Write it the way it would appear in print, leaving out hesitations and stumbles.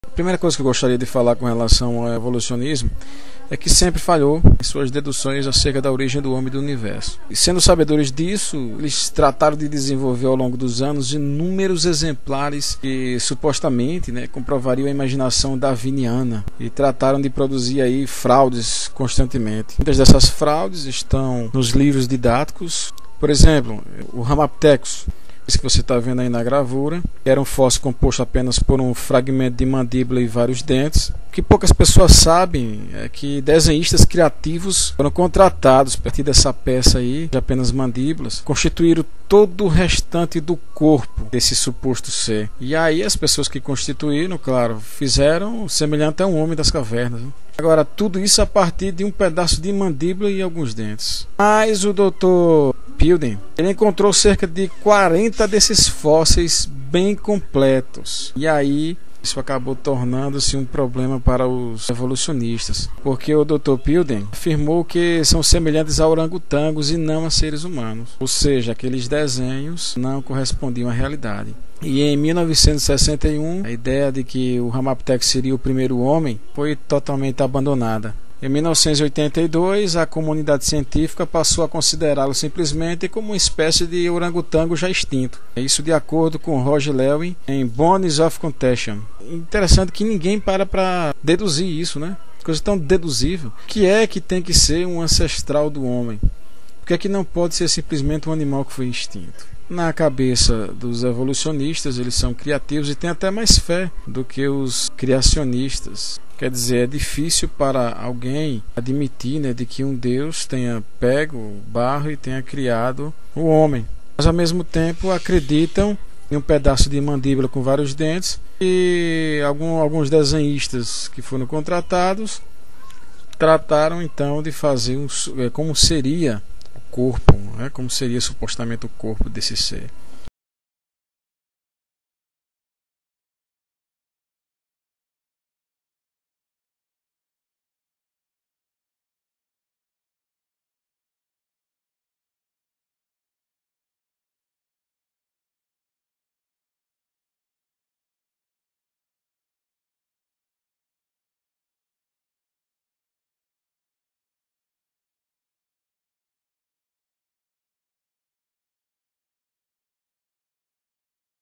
A primeira coisa que eu gostaria de falar com relação ao evolucionismo é que sempre falhou em suas deduções acerca da origem do homem e do universo. E sendo sabedores disso, eles trataram de desenvolver ao longo dos anos inúmeros exemplares que supostamente comprovariam a imaginação darwiniana e trataram de produzir aí fraudes constantemente. Muitas dessas fraudes estão nos livros didáticos. Por exemplo, o Ramapithecus, que você está vendo aí na gravura, era um fóssil composto apenas por um fragmento de mandíbula e vários dentes. O que poucas pessoas sabem é que desenhistas criativos foram contratados a partir dessa peça aí, de apenas mandíbulas, constituíram todo o restante do corpo desse suposto ser. E aí as pessoas que constituíram, claro, fizeram semelhante a um homem das cavernas. Agora, tudo isso a partir de um pedaço de mandíbula e alguns dentes. Mas o Dr. Pilden, ele encontrou cerca de 40 desses fósseis bem completos. E aí isso acabou tornando-se um problema para os evolucionistas, porque o Dr. Pilden afirmou que são semelhantes a orangotangos e não a seres humanos. Ou seja, aqueles desenhos não correspondiam à realidade. E em 1961, a ideia de que o Ramapithecus seria o primeiro homem foi totalmente abandonada. Em 1982, a comunidade científica passou a considerá-lo simplesmente como uma espécie de orangotango já extinto. Isso de acordo com Roger Lewin em Bones of Contention. Interessante que ninguém para deduzir isso, né? Coisa tão deduzível. O que é que tem que ser um ancestral do homem? Por que é que não pode ser simplesmente um animal que foi extinto? Na cabeça dos evolucionistas, eles são criativos e têm até mais fé do que os criacionistas. Quer dizer, é difícil para alguém admitir de que um Deus tenha pego o barro e tenha criado o homem. Mas ao mesmo tempo acreditam em um pedaço de mandíbula com vários dentes, e alguns desenhistas que foram contratados trataram então de fazer como seria o corpo, como seria supostamente o corpo desse ser.